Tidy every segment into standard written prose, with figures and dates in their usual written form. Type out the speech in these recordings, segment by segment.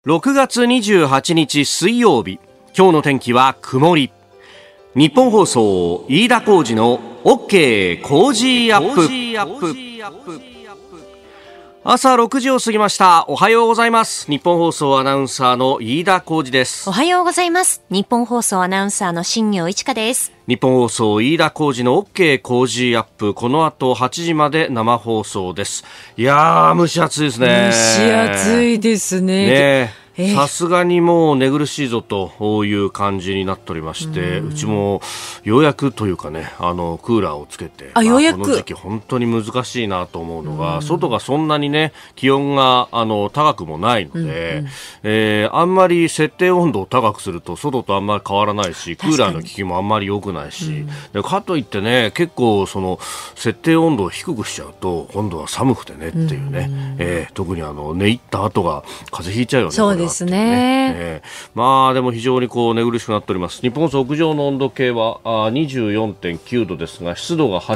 6月28日水曜日、今日の天気は曇り。日本放送飯田浩司の OK 工事アップ。朝6時を過ぎました。おはようございます。日本放送アナウンサーの飯田浩司です。 おはようございます。日本放送アナウンサーの新業一華です。 日本放送飯田浩司の OK 工事アップ、この後8時まで生放送です。いやー、蒸し暑いですね。 蒸し暑いですね。 さすがにもう寝苦しいぞという感じになっておりまして、うちもようやくというかね、クーラーをつけて、 ようやくこの時期本当に難しいなと思うのが、外がそんなにね気温が高くもないので、あんまり設定温度を高くすると外とあんまり変わらないし、クーラーの効きもあんまり良くないし、でかといってね、結構その設定温度を低くしちゃうと今度は寒くてねっていうね、特に寝入った後が風邪ひいちゃうよね。 そうですね。 まあでも非常に寝苦しくなっております。日本屋上の温度計は24.9 度ですが、湿度が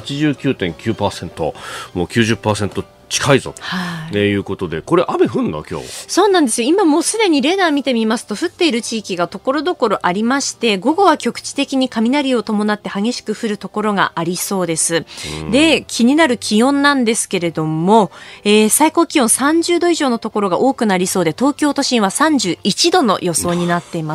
89.9%、もう 90% 近いぞということで、これ雨降んの今日。 そうなんですよ。今もうすでにレーダー見てみますと、降っている地域がところどころありまして、午後は局地的に雷を伴って激しく降るところがありそうです。で、気になる気温なんですけれども、最高気温30度以上のところが多くなりそうで、東京都心は31度の予想になっています。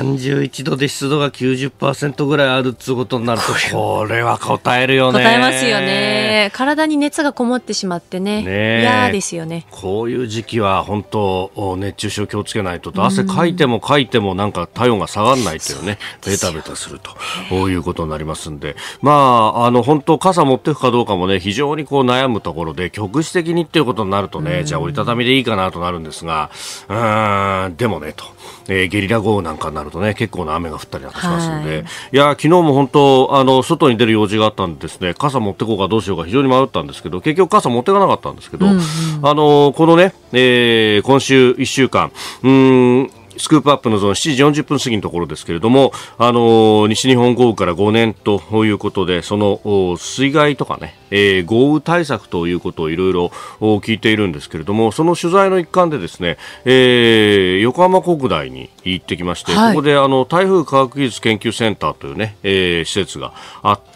31度で湿度が 90% ぐらいあるっていうことになると、これは答えるよね。 答えますよね。体に熱がこもってしまって嫌ですよね。 こういう時期は本当熱中症気をつけないと。汗かいてもかいてもなんか体温が下がらないというね、ベタベタするということになりますんで、まあ本当傘持っていくかどうかもね、非常に悩むところで、局地的にっていうことになるとね、じゃあ折りたたみでいいかなとなるんですが、でもねと、ゲリラ豪雨なんかになるとね、結構な雨が降ったりなんかしますので、いや昨日も本当外に出る用事があったんでですね、傘持ってこうかどうしようか非常に迷ったんですけど、結局傘持っていかなかったんですけど、このね、今週1週間スクープアップのゾーン7時40分過ぎのところですけれども、西日本豪雨から5年ということで、その水害とかね、豪雨対策ということをいろいろ聞いているんですけれども、その取材の一環でですね、横浜国大に行ってきまして、ここで台風科学技術研究センターというね、施設があって、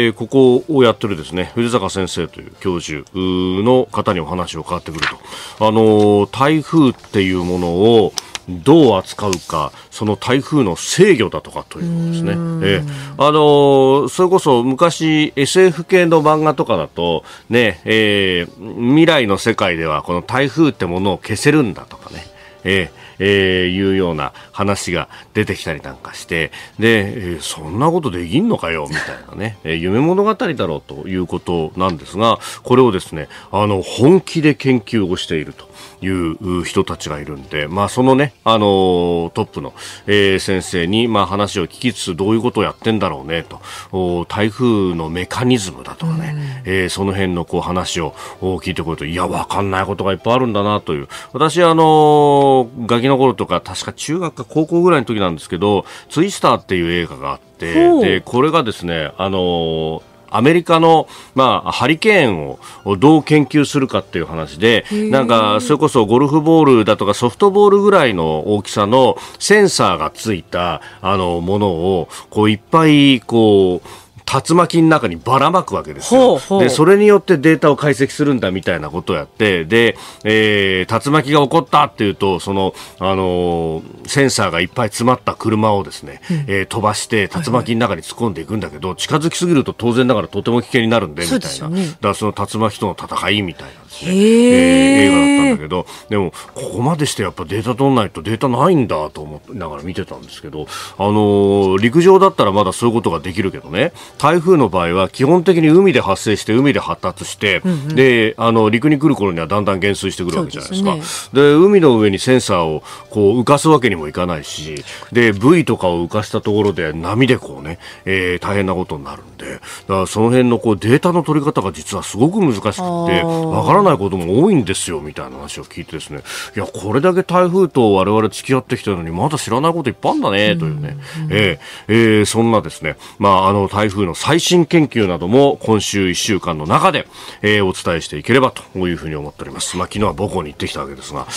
ここをやってるですね、藤坂先生という教授の方にお話を伺ってくると、台風っていうものをどう扱うか、その台風の制御だとかというのですね。それこそ昔 SF 系の漫画とかだとね、未来の世界ではこの台風ってものを消せるんだとかね、いうような話が出てきたりなんかして、で、そんなことできんのかよみたいなね、夢物語だろうということなんですが、これをですね、本気で研究をしているという人たちがいるんで、まあそのね、トップの、先生に話を聞きつつ、どういうことをやってんだろうねと、台風のメカニズムだとかね、その辺の話を聞いてくると、いやわかんないことがいっぱいあるんだなという。私ガキの頃とか、確か中学か高校ぐらいの時なんですけど、ツイスターっていう映画があって、でこれがですね、アメリカの、ハリケーンをどう研究するかっていう話で、なんかそれこそゴルフボールだとかソフトボールぐらいの大きさのセンサーがついたものをいっぱい竜巻の中にばらまくわけですよ。でそれによってデータを解析するんだみたいなことをやって、で、竜巻が起こったっていうと、そのセンサーがいっぱい詰まった車をですね、飛ばして竜巻の中に突っ込んでいくんだけど、近づきすぎると当然ながらとても危険になるんでみたいな、だからその竜巻との戦いみたいなですね、映画だったんだけど、でもここまでしてやっぱデータ取んないとデータないんだと思いながら見てたんですけど、陸上だったらまだそういうことができるけどね、台風の場合は基本的に海で発生して海で発達して、で陸に来る頃にはだんだん減衰してくるわけじゃないですか。で海の上にセンサーを浮かすわけにもいかないし、でブイとかを浮かしたところで波で大変なことになるんで、だからその辺のデータの取り方が実はすごく難しくてわからないことも多いんですよみたいな話を聞いてですね、いやこれだけ台風と我々付き合ってきたのにまだ知らないこといっぱいあるんだねというね、そんなですね、台風の最新研究なども今週1週間の中で、お伝えしていければというふうに思っております。昨日は母校に行ってきたわけですが、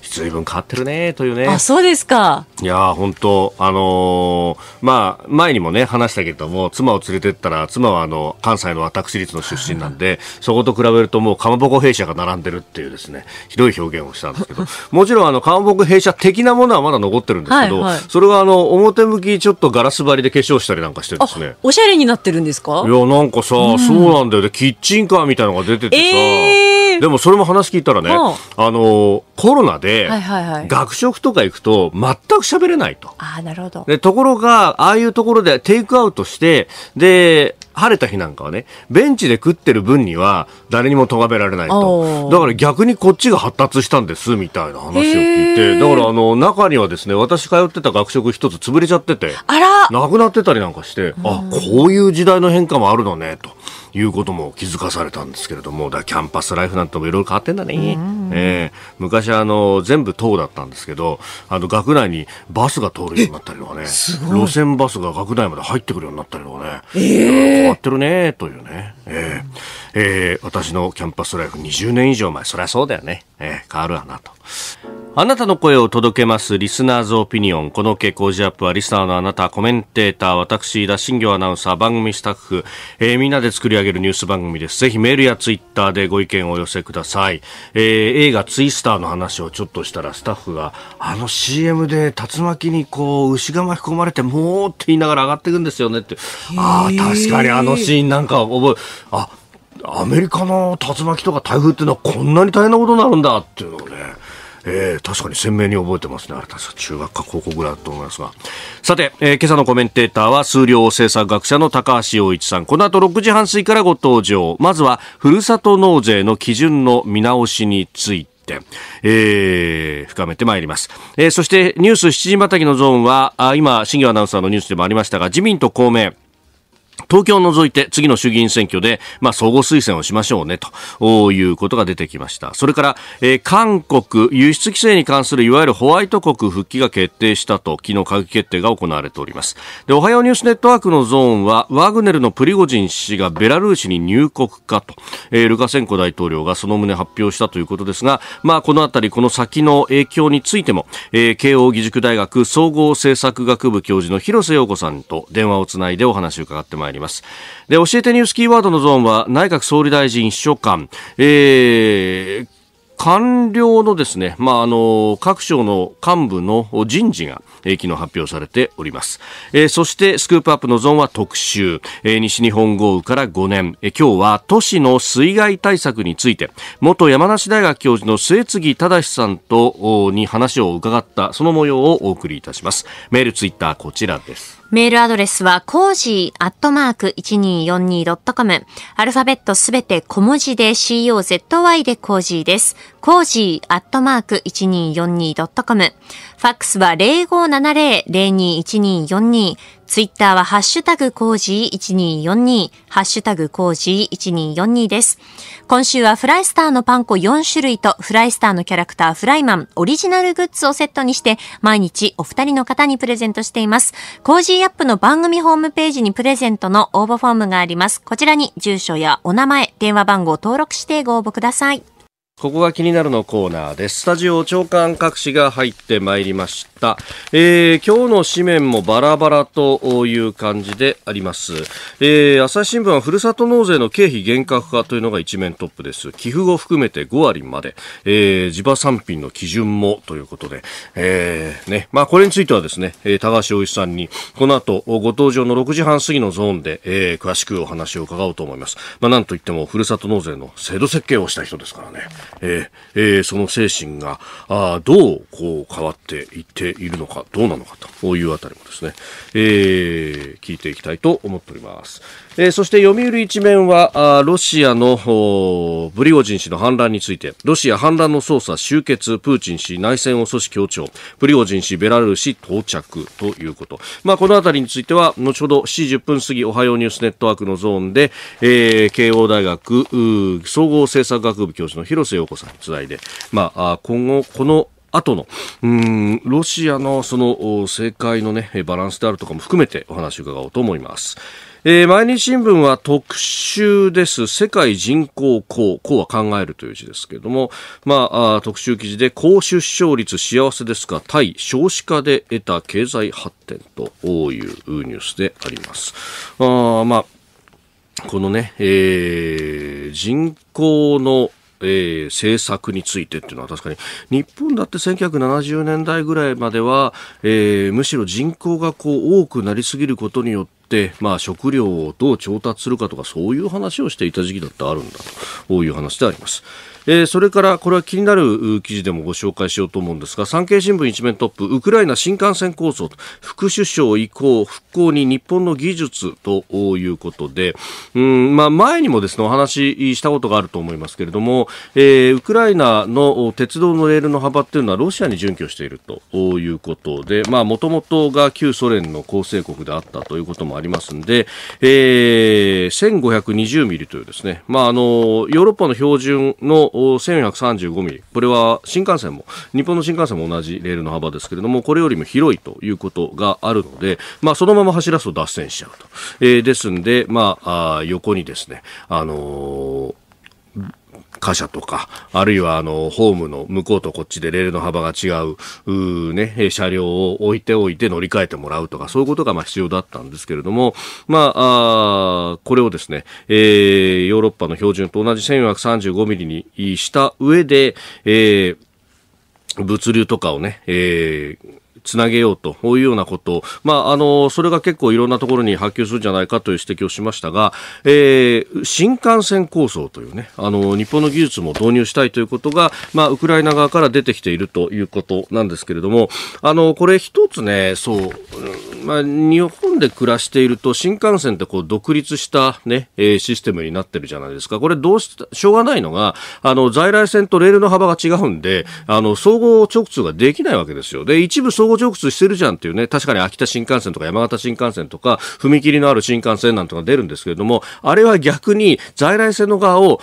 随分変わってるねというね。 あ、そうですか。 いや本当前にもね話したけども、妻を連れてったら、妻は関西の私立の出身なんでそこと比べるともうかまぼこ弊社が並んでるっていうですね、ひどい表現をしたんですけどもちろんかまぼこ弊社的なものはまだ残ってるんですけど、はいはい、それが表向きちょっとガラス張りで化粧したりなんかしてですね。 おしゃれになってるんですか？ いやなんかさ、そうなんだよね。キッチンカーみたいなのが出ててさ、でもそれも話聞いたらね、コロナで学食とか行くと全く喋れないと。 あ、なるほど。 でところがああいうところでテイクアウトして、で晴れた日なんかはね、ベンチで食ってる分には誰にも咎められないと。だから逆にこっちが発達したんですみたいな話を聞いて、だから中にはですね、私通ってた学食一つ潰れちゃってて、なくなってたりなんかして、あ、こういう時代の変化もあるのねということも気づかされたんですけれども、だキャンパスライフなんてもいろいろ変わってんだね。昔全部塔だったんですけど、学内にバスが通るようになったりとかね、路線バスが学内まで入ってくるようになったりとかね、変わってるねというね。私のキャンパスライフ20年以上前、そりゃそうだよね。変わるわなと。あなたの声を届けますリスナーズオピニオン。この傾向ジアップはリスナーのあなた、コメンテーター、私田新行アナウンサー、番組スタッフ、みんなで作り上げるニュース番組です。ぜひメールやツイッターでご意見をお寄せください。映画ツイスターの話をちょっとしたら、スタッフがCM で竜巻に牛が巻き込まれてもーって言いながら上がっていくんですよねって。確かにシーンなんかアメリカの竜巻とか台風っていうのはこんなに大変なことになるんだっていうのをね、確かに鮮明に覚えてますね。あれ確か中学か高校ぐらいだと思いますが、さて、今朝のコメンテーターは数量政策学者の高橋洋一さん。この後6時半過ぎからご登場。まずはふるさと納税の基準の見直しについて深めてまいります。そしてニュース7時またぎのゾーンは今新業アナウンサーのニュースでもありましたが、自民と公明東京を除いて次の衆議院選挙で、相互推薦をしましょうねということが出てきました。それから、韓国輸出規制に関するいわゆるホワイト国復帰が決定したと昨日閣議決定が行われております。で、おはようニュースネットワークのゾーンはワグネルのプリゴジン氏がベラルーシに入国かと、ルカシェンコ大統領がその旨発表したということですが、このあたりこの先の影響についても、慶應義塾大学総合政策学部教授の広瀬陽子さんと電話をつないでお話を伺ってまいります。で、教えてニュースキーワードのゾーンは内閣総理大臣秘書官、官僚のですね、各省の幹部の人事が昨日発表されております。そしてスクープアップのゾーンは特集、西日本豪雨から5年、今日は都市の水害対策について元山梨大学教授の末次忠さんとに話を伺ったその模様をお送りいたします。メールツイッターこちらです。 メールアドレスはcozy@1242.com。アルファベットすべて小文字で COZY でcozyです。cozy@1242.com。ファックスは 0570-021242。ツイッターはハッシュタグコージー1242、ハッシュタグコージー1242です。今週はフライスターのパン粉4種類とフライスターのキャラクターフライマンオリジナルグッズをセットにして毎日お二人の方にプレゼントしています。コージーアップの番組ホームページにプレゼントの応募フォームがあります。こちらに住所やお名前、電話番号を登録してご応募ください。 ここが気になるのコーナーです。スタジオ長官各紙が入ってまいりました。今日の紙面もバラバラという感じであります。朝日新聞はふるさと納税の経費厳格化というのが一面トップです。寄付後含めて5割まで、地場産品の基準もということで、これについてはですね、高橋洋一さんにこの後ご登場の6時半過ぎのゾーンで、詳しくお話を伺おうと思います。なんといってもふるさと納税の制度設計をした人ですからね。その精神がどう変わっていっているのかどうなのかというあたりもですね、聞いていきたいと思っております。そして読売一面はロシアのプリゴジン氏の反乱について、ロシア反乱の捜査終結、プーチン氏内戦を阻止強調、プリゴジン氏ベラルーシ到着ということ、このあたりについては後ほど7時10分過ぎおはようニュースネットワークのゾーンで、慶応大学総合政策学部教授の広瀬陽子さんにつないで、今後この後のロシアのその政界のバランスであるとかも含めてお話を伺おうと思います。 毎日新聞は特集です。世界人口高は考えるという字ですけれども、特集記事で高出生率幸せですが対少子化で得た経済発展というニュースであります。このね、人口の政策についてっていうのは確かに日本だって1970年代ぐらいまでは、むしろ人口が多くなりすぎることによって食料をどう調達するかとかそういう話をしていた時期だってあるんだという話であります。それからこれは気になる記事でもご紹介しようと思うんですが、産経新聞一面トップ、ウクライナ新幹線構想副首相以降復興に日本の技術ということで、前にもですねお話ししたことがあると思いますけれども、ウクライナの鉄道のレールの幅っていうのはロシアに準拠しているということで、もともとが旧ソ連の構成国であったということもありますので、1520ミリというですね、ヨーロッパの標準の1435ミリ、これは新幹線も日本の新幹線も同じレールの幅ですけれども、これよりも広いということがあるので、そのまま走らすと脱線しちゃうと、ですんで、横にですね、貨車とかあるいはホームの向こうとこっちでレールの幅が違う車両を置いて乗り換えてもらうとかそういうことが必要だったんですけれども、これをですね、ヨーロッパの標準と同じ1435ミリにした上で、物流とかをね、つなげようというようなことを、それが結構いろんなところに波及するんじゃないかという指摘をしましたが、新幹線構想というね、日本の技術も導入したいということが、ウクライナ側から出てきているということなんですけれども、これ一つね、日本で暮らしていると新幹線って独立したね、システムになってるじゃないですか。これしょうがないのが、在来線とレールの幅が違うんで、総合直通ができないわけですよ。で、一部総合直通してるじゃんっていうね、確かに秋田新幹線とか山形新幹線とか踏切のある新幹線なんとか出るんですけれども、あれは逆に在来線の側を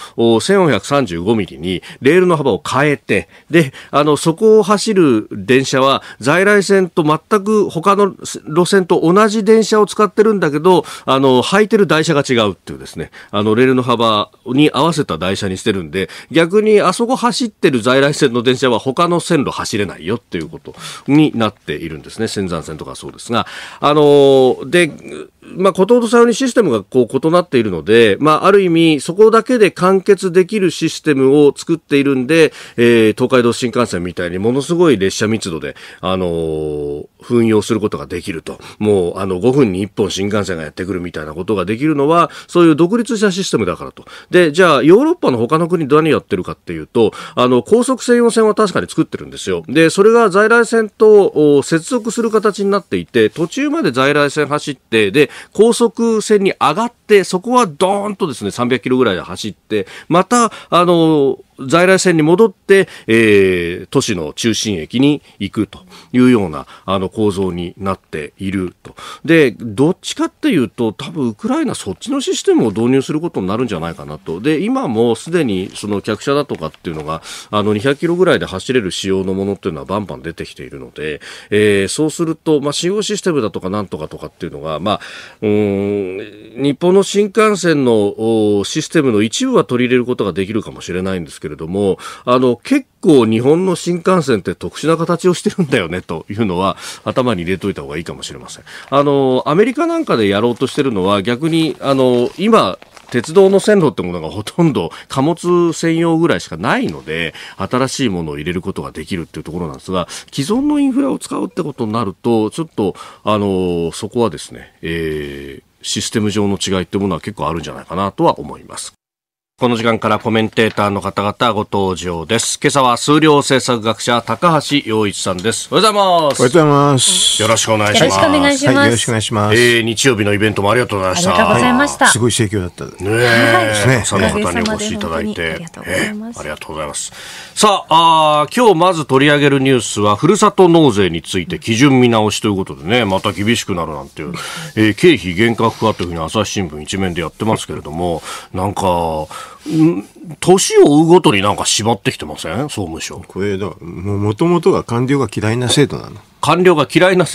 1435ミリにレールの幅を変えて、で、そこを走る電車は在来線と全く他の路線と同じ電車を使ってるんだけど、履いてる台車が違うっていうですね、レールの幅に合わせた台車にしてるんで、逆にあそこ走ってる在来線の電車は他の線路走れないよっていうことになっているんですね。仙山線とかそうですが、で、ことごとさようにシステムが異なっているので、ある意味そこだけで完結できるシステムを作っているんで、東海道新幹線みたいにものすごい列車密度で、運用することができると。もう5分に1本新幹線がやってくるみたいなことができるのはそういう独立したシステムだからと。で、じゃあヨーロッパの他の国何やってるかっていうと、高速専用線は確かに作ってるんですよ。で、それが在来線と接続する形になっていて、途中まで在来線走って、で高速線に上がって、そこはドーンとですね300キロぐらいで走って、また在来線に戻って、都市の中心駅に行くというような構造になっていると。で、どっちかっていうと多分ウクライナそっちのシステムを導入することになるんじゃないかなと。で、今もすでにその客車だとかっていうのが200キロぐらいで走れる仕様のものっていうのはバンバン出てきているので、そうすると信号システムだとかなんとかとかっていうのが日本の新幹線のシステムの一部は取り入れることができるかもしれないんですけれども、結構日本の新幹線って特殊な形をしてるんだよねというのは頭に入れといた方がいいかもしれません。アメリカなんかでやろうとしてるのは逆に今鉄道の線路ってものがほとんど貨物専用ぐらいしかないので、新しいものを入れることができるっていうところなんですが、既存のインフラを使うってことになるとちょっとそこはですね、システム上の違いってものは結構あるんじゃないかなとは思います。この時間からコメンテーターの方々ご登場です。今朝は数量政策学者高橋洋一さんです。おはようございます。 おはようございます。 よろしくお願いします。 よろしくお願いします。 はい、よろしくお願いします。 日曜日のイベントもありがとうございました。 ありがとうございました。 すごい盛況だったね。 たくさんの方にお越しいただいて、ありがとうございます。さあ、今日まず取り上げるニュースはふるさと納税について基準見直しということでね、また厳しくなるなんていう、経費厳格化というふうに朝日新聞一面でやってますけれども、なんか年を追うごとになんか縛ってきてません？総務省。 これだ、もともとが官僚が嫌いな制度なの。 官僚が嫌いな制度。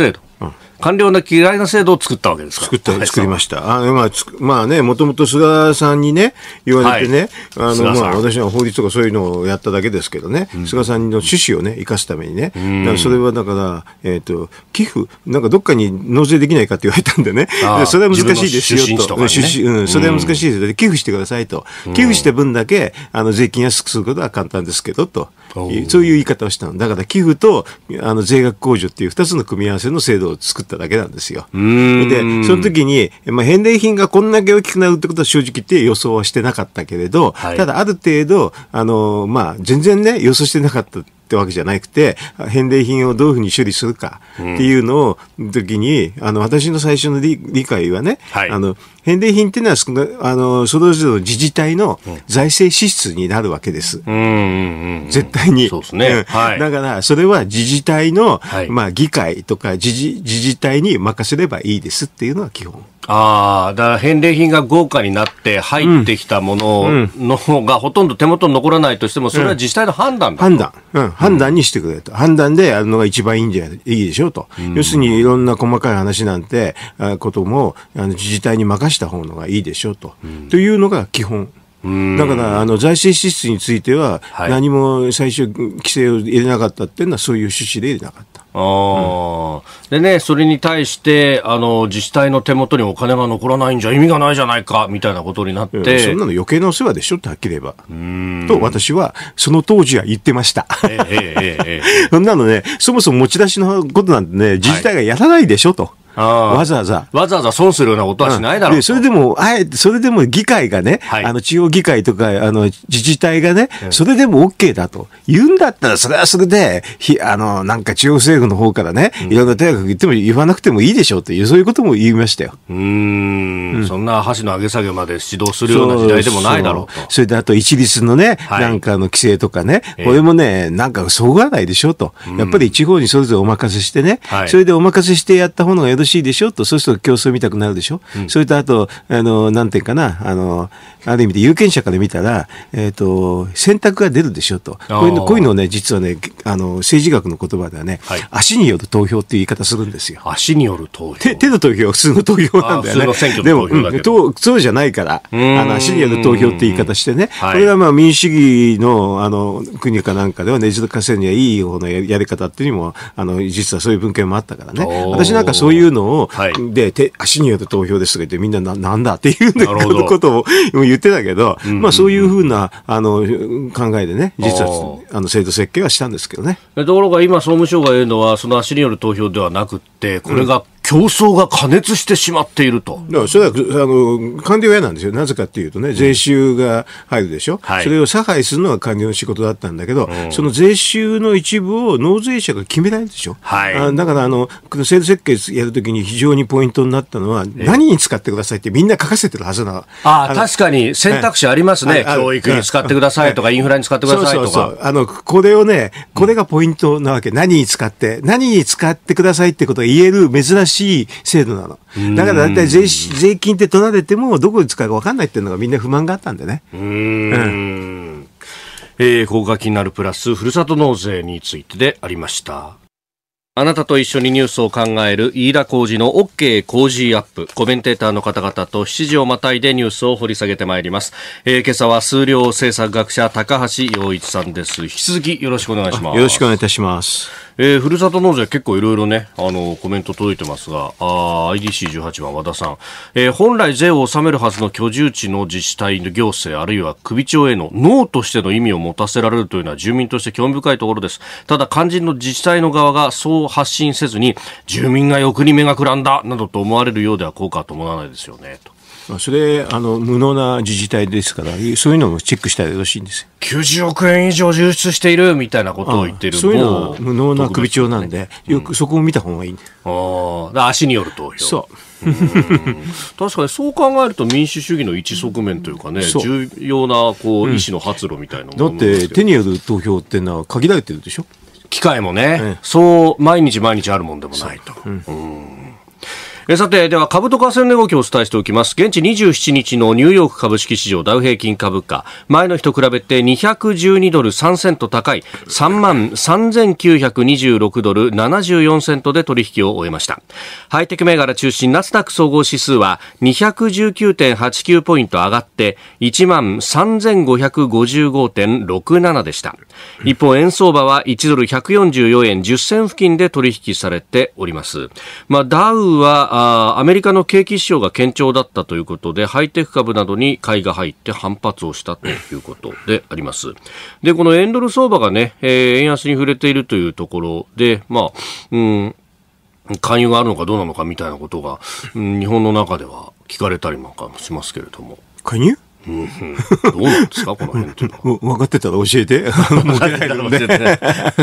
官僚の嫌いな制度を作ったわけですか。 作りました。まあね、もともと菅さんにね、言われてね、私は法律とかそういうのをやっただけですけどね、菅さんの趣旨をね、生かすためにね、だからそれはだから、寄付、なんかどっかに納税できないかって言われたんでね、それは難しいですよと。それは難しいですよ。寄付してくださいと。寄付した分だけ、税金安くすることは簡単ですけど、と。そういう言い方をしたの。だから寄付と税額控除っていう2つの組み合わせの制度を作っただけなんですよ。で、その時に、返礼品がこんだけ大きくなるってことは正直言って予想はしてなかったけれど、ただある程度、全然ね、予想してなかったってわけじゃなくて、返礼品をどういうふうに処理するかっていうのを、時に、私の最初の理解はね、返礼品っていうのは、それぞれの自治体の財政支出になるわけです。絶対に。 そうですね。 だから、それは自治体の、議会とか自治体に任せればいいですっていうのが基本。 だから返礼品が豪華になって入ってきたものの方がほとんど手元に残らないとしても、それは自治体の判断だと。 判断にしてくれと。判断でやるのが一番いいでしょうと。要するにいろんな細かい話なんて、ことも、自治体に任した方のがいいでしょうと。というのが基本。だから、財政支出については、何も最初規制を入れなかったっていうのはそういう趣旨で入れなかった。 でね、それに対して、自治体の手元にお金が残らないんじゃ意味がないじゃないか、みたいなことになって。 そんなの余計なお世話でしょってはっきり言えば。と、私は、その当時は言ってました。そんなのね、そもそも持ち出しのことなんてね、自治体がやらないでしょと。わざわざ損するようなことはしないだろうと。 それでも議会がね、地方議会とか、自治体がね、それでも OK だと言うんだったら、それはそれで、なんか地方政府の方からね、いろんな手が言わなくてもいいでしょうという、そういうことも言いましたよ。 そんな箸の上げ下げまで指導するような時代でもないだろうと。 それであと一律のね、なんか規制とかね、これもね、なんかそぐわないでしょうと。やっぱり地方にそれぞれお任せしてね、それでお任せしてやった方がよろしいでしょと、そうすると競争見たくなるでしょ。それとあと、なんていうかな、ある意味で有権者から見たら、選択が出るでしょと。こういうのをね、実はね、政治学の言葉ではね、足による投票っていう言い方するんですよ。 足による投票。 手の投票は普通の投票なんだよね。 普通の選挙の投票だけど。 でも、そうじゃないから、足による投票って言い方してね、これが民主主義の、国かなんかではねじかせるにはいい方のやり方っていうにも、実はそういう文献もあったからね。私なんかそういうのを、足による投票ですとか言ってみんななんだっていうことを言ってたけど、そういうふうな考えでね、実は制度設計はしたんですけどね。 ところが今総務省が言うのは、その足による投票ではなくて、これが競争が過熱してしまっていると。 だからそれは官僚は嫌なんですよ。なぜかっていうとね、税収が入るでしょ。それを差配するのが官僚の仕事だったんだけど、その税収の一部を納税者が決めないでしょ。だからこの制度設計やるときに非常にポイントになったのは、何に使ってくださいってみんな書かせてるはずなの。 確かに選択肢ありますね。教育に使ってくださいとか、インフラに使ってくださいとか。 これをね、これがポイントなわけ。何に使ってくださいってことが言える珍しい制度なの。だから大体税金って取られてもどこに使うか分かんないっていうのがみんな不満があったんでね。 ここが気になるプラスふるさと納税についてでありました。あなたと一緒にニュースを考える飯田浩司の OK 工事アップ。コメンテーターの方々と7時をまたいでニュースを掘り下げてまいります。今朝は数量政策学者高橋洋一さんです。引き続きよろしくお願いします。 よろしくお願いいたします。 ふるさと納税結構いろいろね、コメント届いてますが、IDC18 番和田さん、本来税を納めるはずの居住地の自治体の行政あるいは首長へのノーとしての意味を持たせられるというのは住民として興味深いところです。ただ肝心の自治体の側がそう発信せずに住民が欲に目がくらんだなどと思われるようでは効果は伴わないですよねと。 それ無能な自治体ですからそういうのもチェックしたらよろしいんですよ。 90億円以上流出しているみたいなことを言っている。 そういうのは無能な首長なんで、よくそこを見た方がいい。 足による投票。 そう確かにそう考えると民主主義の一側面というかね、重要な意思の発露みたいなものだって手による投票ってのは限られてるでしょ。機会もね、そう毎日あるもんでもないと。 さて、では株と為替の値動きをお伝えしておきます。現地27日のニューヨーク株式市場ダウ平均株価、前の日と比べて212ドル3セント高い 33,926 ドル74セントで取引を終えました。ハイテク銘柄中心ナスダック総合指数は 219.89 ポイント上がって13,555.67 でした。一方、円相場は1ドル144円10銭付近で取引されております。ダウはアメリカの景気指標が堅調だったということで、ハイテク株などに買いが入って反発をしたということであります。で、この円ドル相場がね、円安に触れているというところで、勧誘があるのかどうなのかみたいなことが、日本の中では聞かれたりなんかもしますけれども。 勧誘？ どうなんですかこの辺っていうのは。 分かってたら教えて。 分かってたら教えて。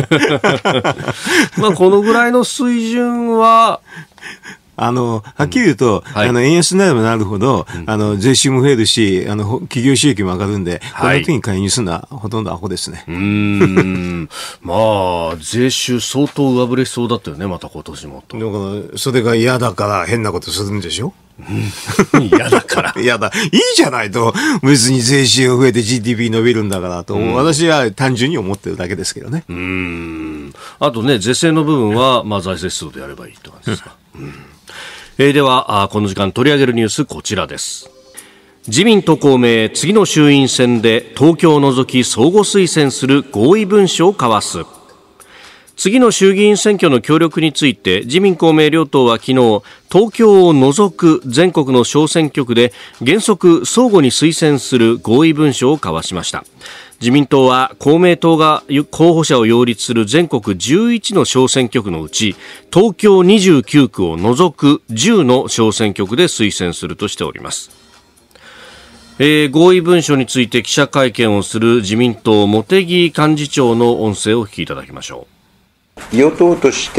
このぐらいの水準は、 はっきり言うと、円安になればなるほど、税収も増えるし、企業収益も上がるんで、この時に介入するのはほとんどアホですね。 税収相当上振れしそうだったよね、また今年もと。 だから、それが嫌だから変なことするんでしょ？ 嫌だから。 嫌だ。いいじゃないと。別に税収が増えて GDP 伸びるんだからと、私は単純に思ってるだけですけどね。 あとね、是正の部分は、財政出動でやればいいって感じですか。ではこの時間取り上げるニュースこちらです。自民と公明次の衆院選で東京を除き相互推薦する合意文書を交わす。次の衆議院選挙の協力について自民公明両党は昨日、東京を除く全国の小選挙区で原則相互に推薦する合意文書を交わしました。自民党は公明党が候補者を擁立する全国11の小選挙区のうち東京29区を除く10の小選挙区で推薦するとしております。合意文書について記者会見をする自民党茂木幹事長の音声をお聞きいただきましょう。与党として、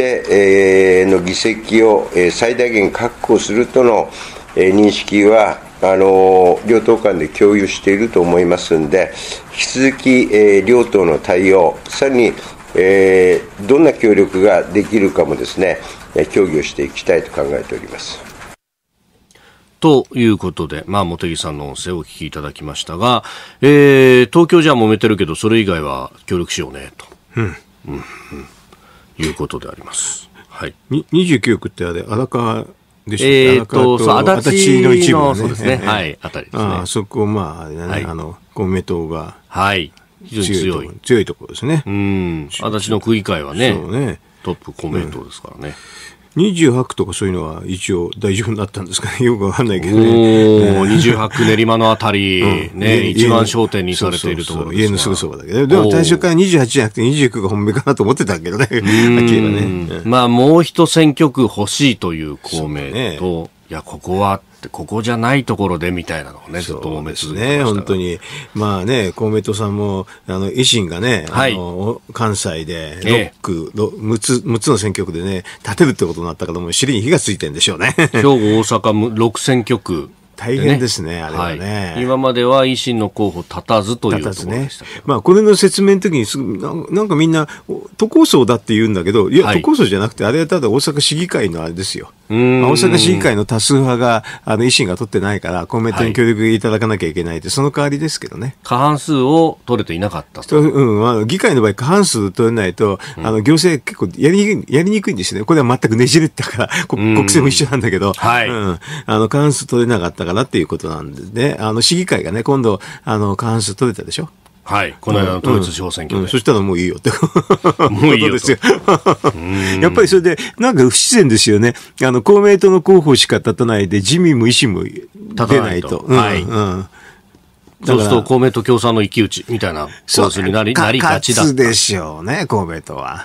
の議席を、最大限確保するとの、認識は両党間で共有していると思いますので、引き続き、両党の対応、さらに、どんな協力ができるかもですね、協議をしていきたいと考えております。 ということで、茂木さんの音声をお聞きいただきましたが、東京じゃ揉めてるけど、それ以外は協力しようねと、いうことであります。はい。 29区ってあれ、荒川でしょ。足立の一部の、ね、そうですね。はい。あたりですね。 そこ、公明党が。 はい。非常に強いところですね。 足立の区議会はね、トップ公明党ですからね。 28区とかそういうのは一応大丈夫になったんですかね。よくわかんないけどね。 28区練馬のあたり、一番焦点にされているところです。 家のすぐそばだけど。でも最初から28じゃなくて29が本命かなと思ってたけどね。 もう一選挙区欲しいという公明と、いや、ここじゃないところでみたいなのをね、ずっと揉め続けてました。 本当に。公明党さんも、維新がね、関西で6つの選挙区でね、立てるってことになったから、もう尻に火がついてるんでしょうね。 兵庫、大阪6選挙区。 大変ですね、あれはね。 今までは維新の候補立たずというところでしたけど。 これの説明の時になんかみんな都構想だって言うんだけど、いや、都構想じゃなくて、あれはただ大阪市議会のあれですよ。大阪市議会の多数派が維新が取ってないから公明党に協力いただかなきゃいけないって、その代わりですけどね。 過半数を取れていなかったと。 議会の場合過半数取れないと、行政結構やりにくいんですよね。これは全くねじれてたから国政も一緒なんだけど、過半数取れなかったからっていうことなんでね。市議会がね、今度過半数取れたでしょ。 はい。この間の統一地方選挙で。 そしたらもういいよって。 もういいよですよ。やっぱりそれで、なんか不自然ですよね。公明党の候補しか立たないで、自民も維新も出ないと。 はい。そうすると公明党共産の一騎打ちみたいな構図になりがちだった。 勝つでしょうね、公明党は。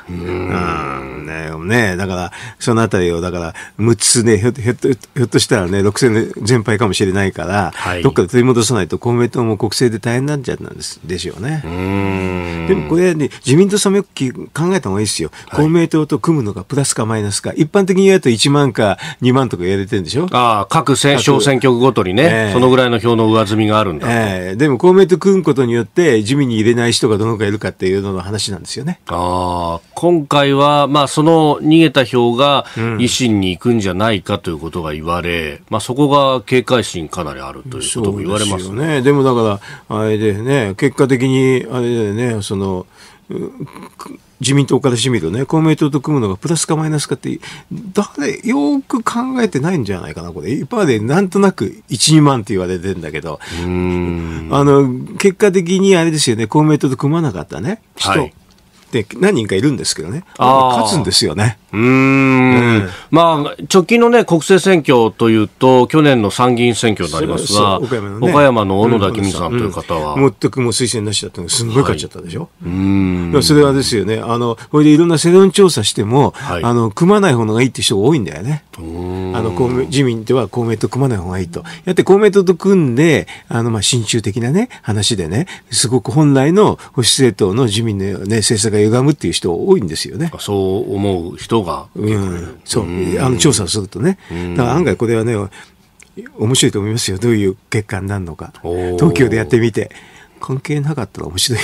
だから、そのあたりを、だから、6つね、ひょっとしたらね、6戦全敗かもしれないから、どっかで取り戻さないと公明党も国政で大変なんじゃなんでしょうね。でもこれね、自民党さんもよく考えた方がいいですよ。公明党と組むのがプラスかマイナスか。一般的に言うと1万か2万とか言われてるんでしょ。 各小選挙区ごとにね、そのぐらいの票の上積みがあるんだ。 でも公明と組むことによって自民に入れない人がどのくらいいるかっていうのの話なんですよね。 今回は、その逃げた票が維新に行くんじゃないかということが言われ、そこが警戒心かなりあるということも言われますね。 でもだからあれでね、結果的にあれだよね、自民党からしてみるとね、公明党と組むのがプラスかマイナスかってよく考えてないんじゃないかな。これ一般でなんとなく 1,2 万って言われてるんだけど、結果的にあれですよね、公明党と組まなかったね人、はい、で何人かいるんですけどね、勝つんですよね。 直近のね、国政選挙というと、去年の参議院選挙になりますが、岡山の小野田公さんという方は、 全くもう推薦なしだったのがすんごい勝っちゃったでしょ。それはですよね、これでいろんな世論調査しても、組まない方がいいって人が多いんだよね。自民では公明党組まない方がいいと。やって公明党と組んで、親中的なね、話でね、すごく本来の保守政党の自民のね、政策が歪むっていう人多いんですよね。 そう思う人が、 調査をするとね、だから案外これはね、面白いと思いますよ。どういう結果になるのか。東京でやってみて関係なかったら面白い。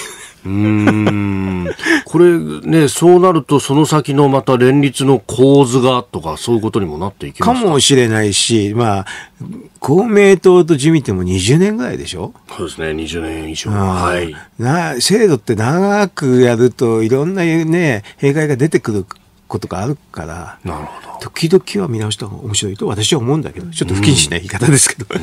これね、そうなるとその先のまた連立の構図がとかそういうことにもなっていきますかもしれないし、公明党と自民っても20年ぐらいでしょ。 そうですね、20年以上。 制度って長くやるといろんなね、弊害が出てくることがあるから、 なるほど、 時々は見直した方が面白いと私は思うんだけど、ちょっと不謹慎な言い方ですけど。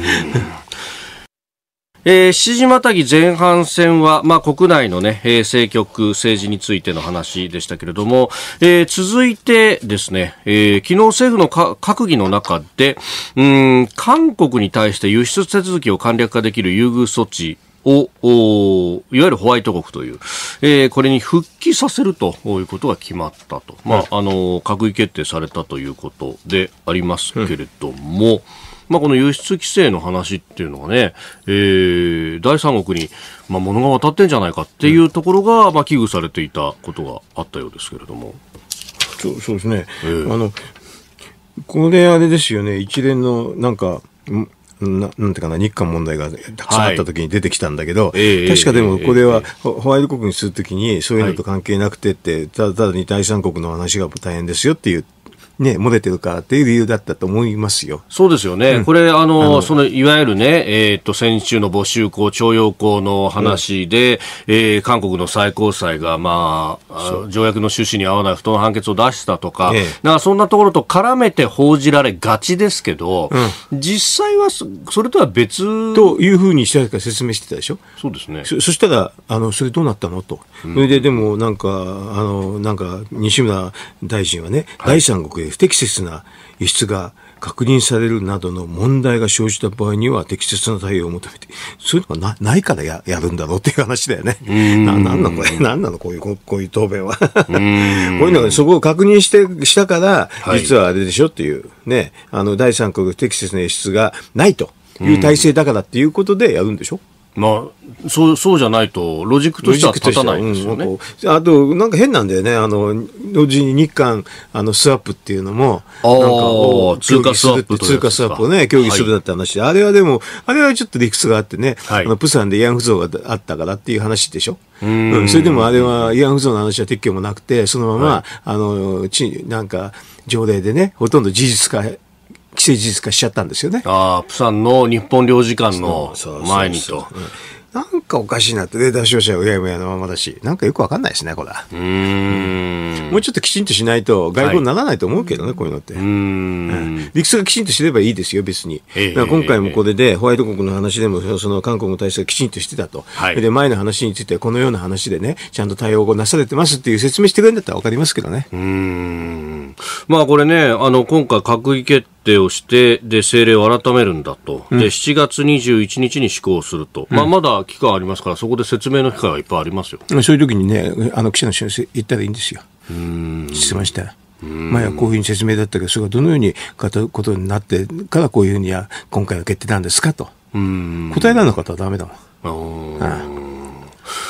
7時またぎ前半戦は、国内のね、政局、政治についての話でしたけれども、続いてですね、昨日政府の閣議の中で、韓国に対して輸出手続きを簡略化できる優遇措置をいわゆるホワイト国という、これに復帰させるということが決まったと、閣議決定されたということでありますけれども、この輸出規制の話っていうのがね、第三国に、物が渡ってんじゃないかっていうところが、危惧されていたことがあったようですけれども。 そうですね。これあれですよね、一連のなんていうかな、日韓問題がたくさんあった時に出てきたんだけど、確かでもこれはホワイト国にするときにそういうのと関係なくてって、ただに第三国の話が大変ですよっていう漏れてるからっていう理由だったと思いますよ。 そうですよね。これ、いわゆるね、先週の募集校、徴用工の話で、韓国の最高裁が、条約の趣旨に合わない不当な判決を出したとか、そんなところと絡めて報じられがちですけど、実際はそれとは別というふうにしてから説明してたでしょ。 そうですね。 そしたら、それどうなったのと。それで、でも、西村大臣はね、第三国へ不適切な輸出が確認されるなどの問題が生じた場合には適切な対応を求めて、そういうのがないからやるんだろうっていう話だよね。なんなのこれ、なんなのこういう答弁は。こういうのがそこを確認したから、実はあれでしょっていうね、第三国不適切な輸出がないという体制だからっていうことでやるんでしょ。 そうじゃないとロジックとしては立たないんですよね。 あとなんか変なんだよね。同時に日韓スワップっていうのも通貨スワップをね協議するだって話で、あれはちょっと理屈があってね、プサンで慰安婦像があったからっていう話でしょ。それでもあれは慰安婦像の話は撤去もなくて、そのまま、なんか条例でね、ほとんど既成事実化しちゃったんですよね。 プサンの日本領事館の前にと。 なんかおかしいなって、出し者はうやむやのままだし、なんかよくわかんないですね、これは。もうちょっときちんとしないと外交にならないと思うけどね、こういうのって。理屈がきちんとしてればいいですよ、別に。だから今回もこれで、ホワイト国の話でも、その韓国の体制がきちんとしてたと。で、前の話についてはこのような話でね、ちゃんと対応をなされてますっていう説明してくれるんだったらわかりますけどね。 これね、今回閣議決定をして、で、政令を改めるんだと。で、7月21日に施行すると。まだ期間ありますから、そこで説明の機会がいっぱいありますよ。 そういう時にね、記者の先生言ったらいいんですよ。質問したら。前はこういうふうに説明だったけど、それがどのようにことになってからこういうふうに今回は決定なんですかと。答えられなかったらダメだもん。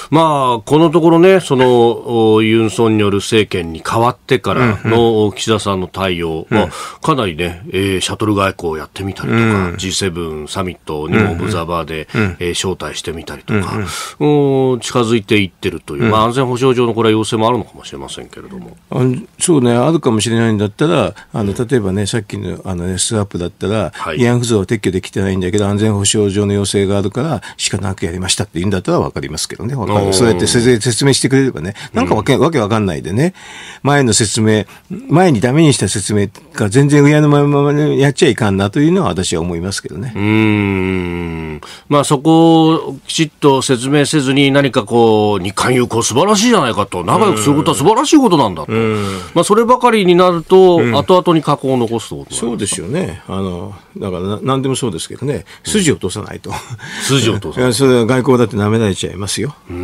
まあ、このところね、そのユン・ソンニョル政権に変わってからの岸田さんの対応、かなりね、シャトル外交をやってみたりとか、G7 サミットにもオブザーバーで、招待してみたりとか、近づいていってるという、まあ、安全保障上のこれは要請もあるのかもしれませんけれども。 そうね、あるかもしれないんだったら、例えばね、さっきのスワップだったら、慰安婦像は撤去できてないんだけど、安全保障上の要請があるから仕方なくやりましたって言うんだったら分かりますけどね。そうやって説明してくれればね、なんかわけわかんないでね、前にダメにした説明が全然上のままやっちゃいかんなというのは私は思いますけどね。 まあそこをきちっと説明せずに何かこう、日韓友好素晴らしいじゃないかと、仲良くすることは素晴らしいことなんだと。まあそればかりになると、後々に禍根を残すということそうですよね。だから何でもそうですけどね、筋を通さないと。 筋を通さない。 それは外交だって舐められちゃいますよ。 こ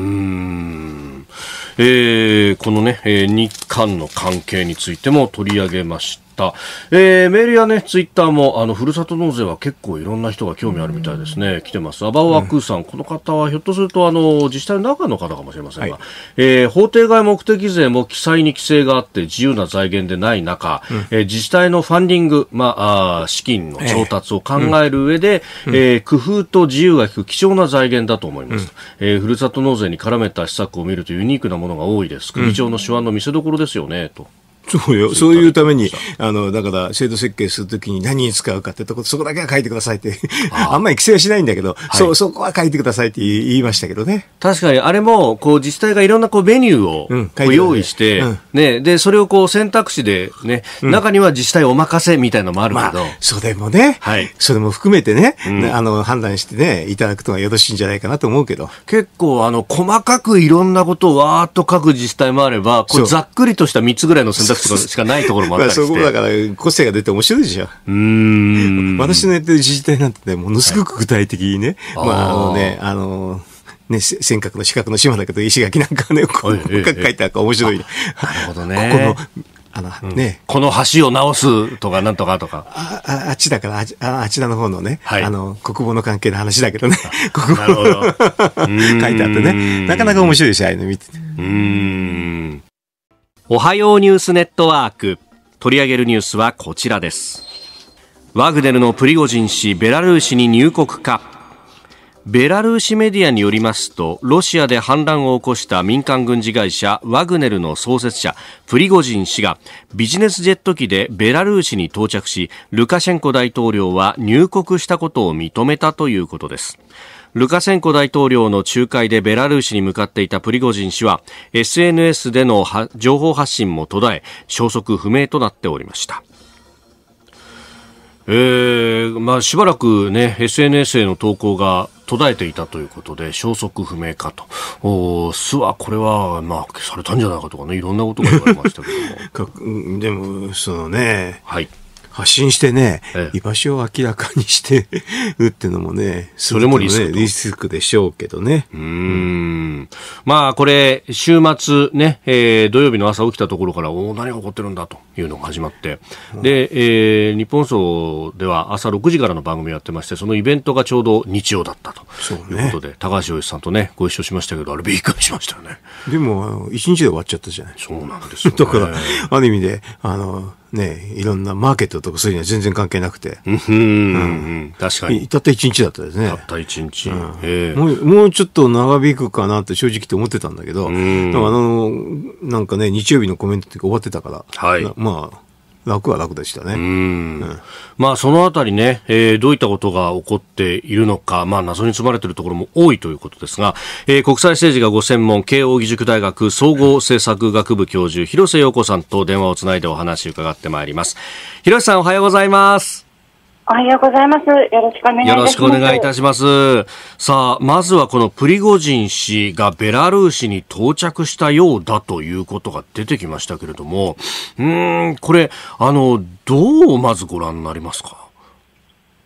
のね、日韓の関係についても取り上げました。メールやね、ツイッターも、ふるさと納税は結構いろんな人が興味あるみたいですね。来てます。アバオアクーさん、この方はひょっとすると、自治体の中の方かもしれませんが、法定外目的税も記載に規制があって自由な財源でない中、自治体のファンディング、資金の調達を考える上で、工夫と自由が利く貴重な財源だと思います。ふるさと納税に絡めた施策を見るとユニークなものが多いです。首長の手腕の見せ所ですよね、と。 そうよ。そういうために、だから制度設計するときに何に使うかってとこ、そこだけは書いてくださいって。あんまり規制はしないんだけど、そこは書いてくださいって言いましたけどね。 確かに、あれも、こう、自治体がいろんなこうメニューを用意して、ね、で、それをこう選択肢でね、中には自治体お任せみたいなのもあるけど。 それもね、それも含めてね、判断してね、いただくとはよろしいんじゃないかなと思うけど。 結構、細かくいろんなことをわーっと書く自治体もあれば、こうざっくりとした3つぐらいの選択肢しかないところもあったりして。 そこだから個性が出て面白いでしょ。私のやってる自治体なんてね、ものすごく具体的にね、尖閣の四角の島だけど石垣なんかね、こう書いてあるから面白い。 なるほどね。この橋を直すとかなんとかとか。 あっちだから、あちらの方のね、国防の関係の話だけどね。 なるほど。 書いてあってね。なかなか面白いし、ああいうの見てて。 おはようニュースネットワーク。取り上げるニュースはこちらです。ワグネルのプリゴジン氏、ベラルーシに入国か。ベラルーシメディアによりますと、ロシアで反乱を起こした民間軍事会社ワグネルの創設者プリゴジン氏がビジネスジェット機でベラルーシに到着し、ルカシェンコ大統領は入国したことを認めたということです。ルカシェンコ大統領の仲介でベラルーシに向かっていたプリゴジン氏は SNS での情報発信も途絶え、消息不明となっておりました。しばらくね SNS への投稿が途絶えていたということで消息不明かと。巣はこれは消されたんじゃないかとかね、いろんなことが言われましたけどもでもそのね、発信してね、居場所を明らかにしてるってのもね、 それもリスクでしょうけどね。 これ、週末ね、土曜日の朝起きたところから、何が起こってるんだというのが始まって、で、日本放送では朝6時からの番組をやってまして、そのイベントがちょうど日曜だったということで、高橋洋一さんとね、ご一緒しましたけど、あれびっくりしましたよね。 でも、1日で終わっちゃったじゃない。 そうなんですよね。 だから、ある意味で、いろんなマーケットとかそういうのは全然関係なくて。 確かに。 たった1日だったですね。 たった1日。 もうちょっと長引くかなって正直って思ってたんだけど、なんかね、日曜日のコメントって終わってたから、楽は楽でしたね。 そのあたりね、どういったことが起こっているのか、謎に包まれているところも多いということですが、国際政治がご専門、慶應義塾大学総合政策学部教授、広瀬陽子さんと電話をつないでお話を伺ってまいります。広瀬さん、おはようございます。 おはようございます。よろしくお願いいたします。 よろしくお願いいたします。さあ、まずはこのプリゴジン氏がベラルーシに到着したようだということが出てきましたけれども、これ、どうまずご覧になりますか？ はい。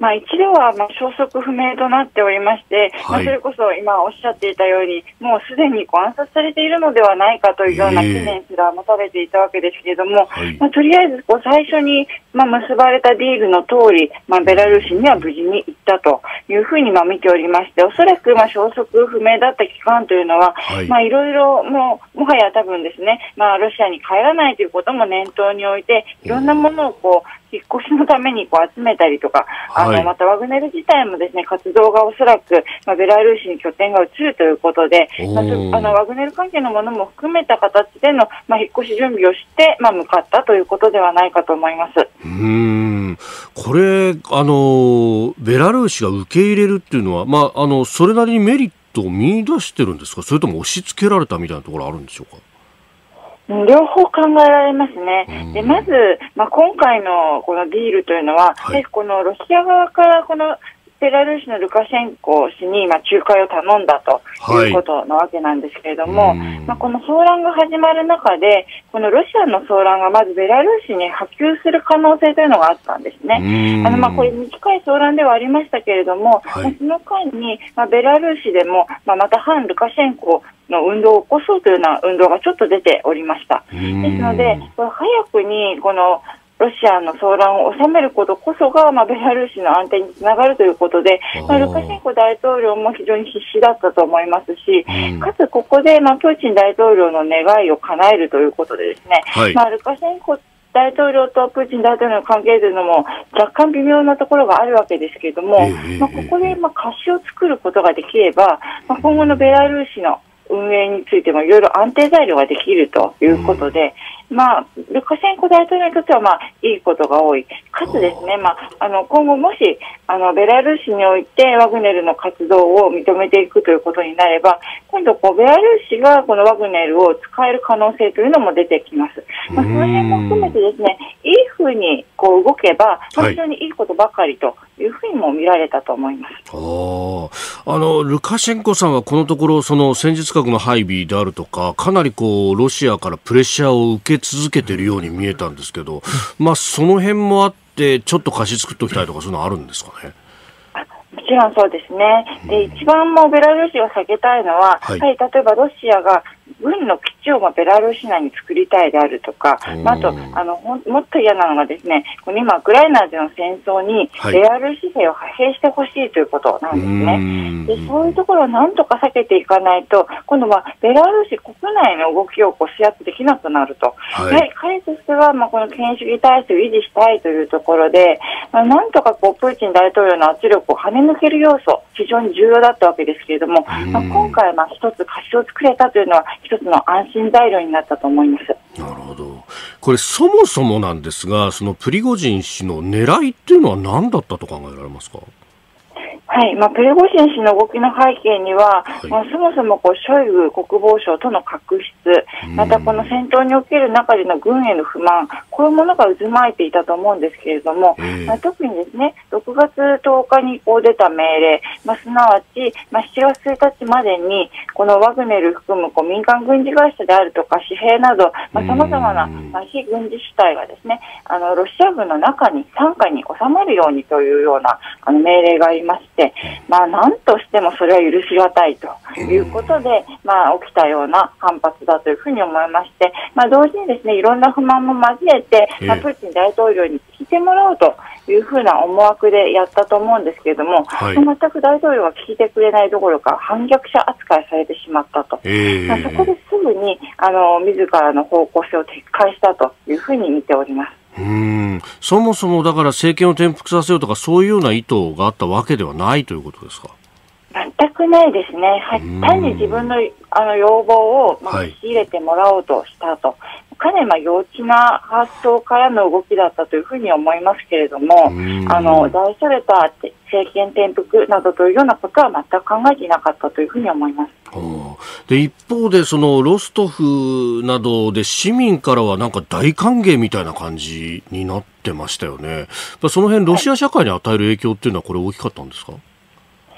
一度は消息不明となっておりまして、 はい、 それこそ今おっしゃっていたように、もうすでに暗殺されているのではないかというような懸念すら持たれていたわけですけれども、 はい、 とりあえず最初に結ばれたディールの通り、ベラルーシには無事に行ったというふうに見ておりまして、おそらく消息不明だった期間というのは、いろいろもはや多分ですね、ロシアに帰らないということも念頭に置いて、いろんなものを引っ越しのために集めたりとか、またワグネル自体もですね、活動がおそらく、ベラルーシに拠点が移るということで、ワグネル関係のものも含めた形での、引っ越し準備をして、向かったということではないかと思います。 これベラルーシが受け入れるっていうのは、それなりにメリットを見出してるんですか、それとも押し付けられたみたいなところあるんでしょうか。 両方考えられますね。でまず、今回のこのディールというのは、このロシア側からこのベラルーシのルカシェンコ氏に仲介を頼んだということなわけなんですけれども、この騒乱が始まる中で、このロシアの騒乱がまずベラルーシに波及する可能性というのがあったんですね。これ短い騒乱ではありましたけれども、その間に、ベラルーシでも、また反ルカシェンコの運動を起こそうというような運動がちょっと出ておりました。ですので、これ早くにこのロシアの騒乱を収めることこそが、ベラルーシの安定につながるということで、ルカシェンコ大統領も非常に必死だったと思いますし、かつここで、プーチン大統領の願いを叶えるということでですね、ルカシェンコ大統領とプーチン大統領の関係というのも若干微妙なところがあるわけですけれども、ここで貸しを作ることができれば、今後のベラルーシの運営についてもいろいろ安定材料ができるということで、ルカシェンコ大統領にとってはいいことが多い。かつですね、今後もしベラルーシにおいてワグネルの活動を認めていくということになれば、今度ベラルーシがこのワグネルを使える可能性というのも出てきます。その辺も含めてですね、いい風に動けば非常にいいことばかりというふうにも見られたと思います。 ルカシェンコさんはこのところその戦術核の配備であるとか、かなりロシアからプレッシャーを受け続けているように見えたんですけど、その辺もあってちょっと貸し作っておきたいとかそういうのあるんですかね。 もちろんそうですね。で、一番ベラルーシを避けたいのは、例えばロシアが軍の基地をベラルーシ内に作りたいであるとか、あともっと嫌なのがですね、今ウクライナでの戦争にベラルーシ兵を派兵してほしいということなんですね。で、そういうところをなんとか避けていかないと、今度はベラルーシ国内の動きを制圧できなくなると。彼としてはこの権威主義体制を維持したいというところで、なんとかプーチン大統領の圧力を跳ね抜ける要素、非常に重要だったわけですけれども、今回一つ貸しを作れたというのは一つの安心材料になったと思います。 なるほど。これそもそもなんですが、そのプリゴジン氏の狙いっていうのは何だったと考えられますか。 プリゴジン氏の動きの背景には、そもそもショイグ国防相との確執、またこの戦闘における中での軍への不満、こういうものが渦巻いていたと思うんですけれども、特にですね、6月10日に出た命令、すなわち、7月1日までにこのワグネル含む民間軍事会社であるとか私兵など、さまざまな非軍事主体がですね、ロシア軍の中に傘下に収まるようにというような命令がありまして、何としてもそれは許しがたいということで、起きたような反発だというふうに思いまして、同時にですね、いろんな不満も交えて、プーチン大統領に聞いてもらおうというふうな思惑でやったと思うんですけれども、全く大統領は聞いてくれないどころか反逆者扱いされてしまったと、そこですぐに自らの方向性を撤回したというふうに見ております。 そもそもだから政権を転覆させようとかそういうような意図があったわけではないということですか。 全くないですね。単に自分の要望を仕入れてもらおうとしたと、かなり幼稚な発想からの動きだったというふうに思いますけれども、大それた政権転覆などというようなことは全く考えていなかったというふうに思います。 で、一方でそのロストフなどで市民からはなんか大歓迎みたいな感じになってましたよね。その辺ロシア社会に与える影響っていうのはこれ大きかったんですか。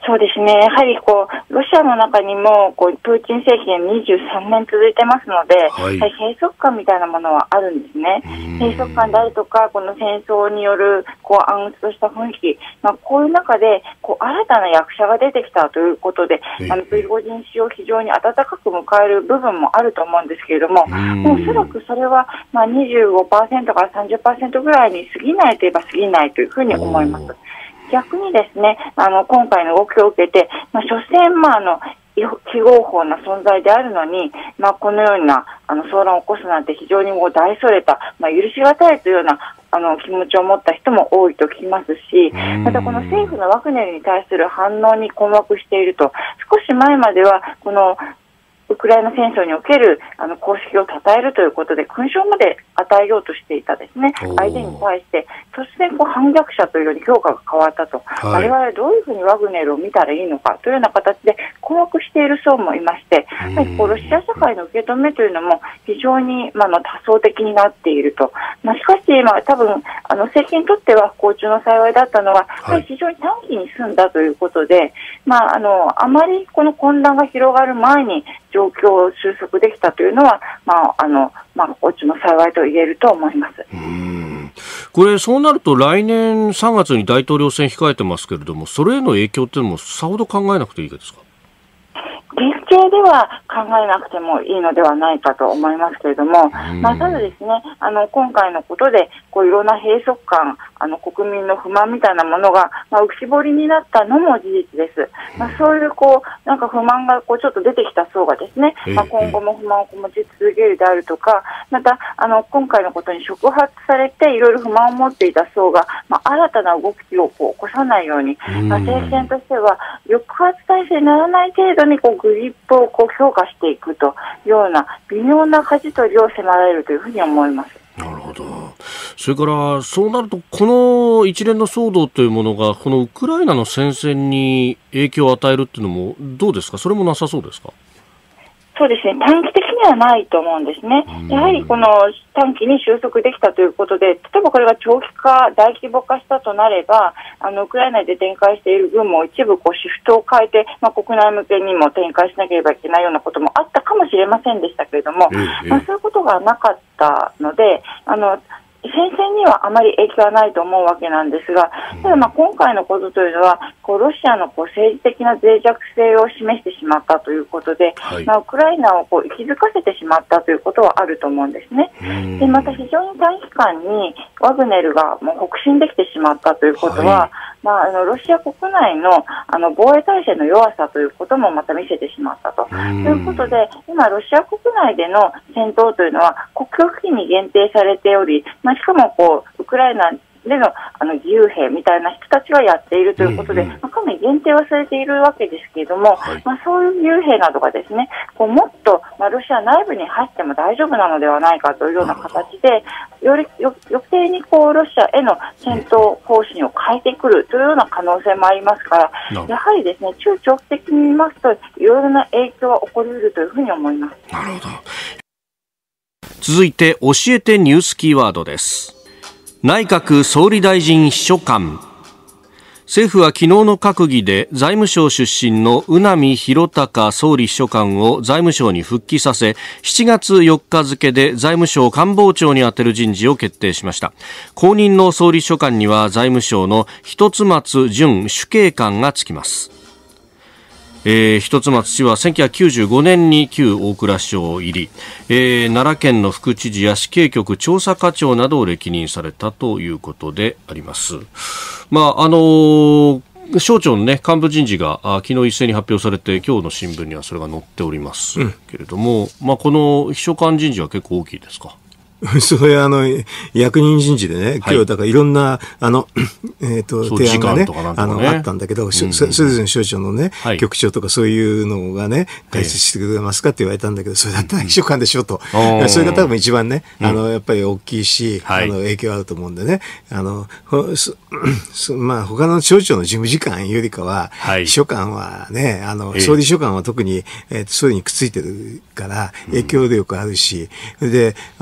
そうですね。やはりロシアの中にもプーチン政権23年続いてますので、はい、閉塞感みたいなものはあるんですね。閉塞感であるとか、この戦争による暗鬱とした雰囲気、こういう中で新たな役者が出てきたということで、プリゴジン氏を非常に温かく迎える部分もあると思うんですけれども、おそらくそれは25% から 30% ぐらいに過ぎないといえば過ぎないというふうに思います。逆にですね、今回の動きを受けて、所詮非合法な存在であるのに、このような騒乱を起こすなんて非常に大それた、許しがたいというような気持ちを持った人も多いと聞きますし、またこの政府のワグネルに対する反応に困惑していると、少し前まではこのウクライナ戦争における功績を称えるということで勲章まで与えようとしていたですね、相手に対して突然反逆者というように評価が変わったと、我々どういうふうにワグネルを見たらいいのかというような形で困惑している層もいまして、ロシア社会の受け止めというのも非常に多層的になっていると。しかし多分政権にとっては不幸中の幸いだったのは、非常に短期に済んだということで、あまりこの混乱が広がる前に状況を収束できたというのは、不幸中の幸いと言えると思います。 これそうなると来年3月に大統領選控えてますけれども、それへの影響というのもさほど考えなくていいですか？ 現形では考えなくてもいいのではないかと思いますけれども、ただですね、今回のことでいろんな閉塞感、国民の不満みたいなものが、浮き彫りになったのも事実です。そういうなんか不満がちょっと出てきた層がですね、今後も不満を持ち続けるであるとか、また今回のことに触発されていろいろ不満を持っていた層が、新たな動きを起こさないように、政権としては抑圧体制にならない程度にグリップを強化していくというような微妙な舵取りを迫られるというふうに思います。 なるほど。それからそうなるとこの一連の騒動というものがこのウクライナの戦線に影響を与えるというのもどうですか？それもなさそうですか？ そうですね、短期的にはないと思うんですね。やはりこの短期に収束できたということで、例えばこれが長期化、大規模化したとなれば、ウクライナで展開している軍も一部シフトを変えて、国内向けにも展開しなければいけないようなこともあったかもしれませんでしたけれども、そういうことがなかったので、戦線にはあまり影響はないと思うわけなんですが、ただ今回のことというのはロシアの政治的な脆弱性を示してしまったということで、ウクライナを息づかせてしまったということはあると思うんですね。でまた非常に短期間にワグネルがもう北進できてしまったということは、ロシア国内の防衛体制の弱さということもまた見せてしまったということで、今ロシア国内での戦闘というのは国境付近に限定されており、しかもウクライナでの義勇兵みたいな人たちがやっているということで、かなり限定はされているわけですけれども、そういう義勇兵などがですね、もっとロシア内部に入っても大丈夫なのではないかというような形で、より余計にロシアへの戦闘方針を変えてくるというような可能性もありますから、やはりですね、中長期的に見ますといろいろな影響は起こり得るというふうに思います。 なるほど。続いて教えてニュースキーワードです。内閣総理大臣秘書官。政府は昨日の閣議で財務省出身の宇波弘貴総理秘書官を財務省に復帰させ、7月4日付で財務省官房長に充てる人事を決定しました。後任の総理秘書官には財務省の一松淳主計官がつきます。一松氏は1995年に旧大蔵省入り、奈良県の副知事や死刑局調査課長などを歴任されたということであります。省庁の、幹部人事が昨日一斉に発表されて、今日の新聞にはそれが載っておりますけれども、この秘書官人事は結構大きいですか？ それ役人人事でね、今日だからいろんな、提案がね、あったんだけど、それぞれの省庁のね、局長とかそういうのがね、解説してくれますかって言われたんだけど、それだったら秘書官でしょと。それが多分一番ね、やっぱり大きいし、影響あると思うんでね、他の省庁の事務次官よりかは、秘書官はね、総理秘書官は特に、総理にくっついてるから、影響力あるし、で、例えば